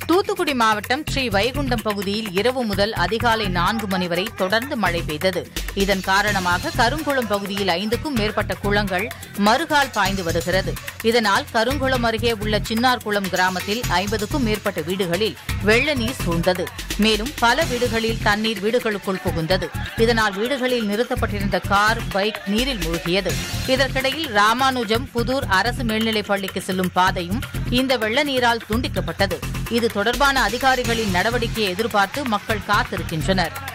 தூத்துக்குடி மாவட்டம் ஸ்ரீ வைகுண்டம் பகுதியில் இரவு முதல் அதிகாலை 4 மணி வரை தொடர்ந்து மழை பெய்தது. இதன் காரணமாக கருங்குளம் பகுதியில் 5க்கும் மேற்பட்ட குளங்கள் மறுகால் பாய்ந்து வருகிறது. இதனால் கருங்குளம் அருகே உள்ள சின்னார்குளம் கிராமத்தில் 50க்கும் மேற்பட்ட வீடுகளில் வெள்ள நீர் சூழ்ந்தது. மேலும் பல வீடுகளில் தண்ணீர் வீடுகளுக்குள் புகுந்தது. இதனால் வீடுகளில் நிறுத்தப்பட்டிருந்த கார், பைக் நீரில் மூழ்கியது. இதற்கிடையில் ராமானுஜம் புதூர் அரசு மேல்நிலைப் பள்ளிக்கு செல்லும் பாதையும் இந்த வெள்ள நீரால் துண்டிக்கப்பட்டது. இது தொடர்பான அதிகாரிகளின் நடவடிக்கையை எதிர்பார்த்து மக்கள் காத்திருக்கின்றனர்.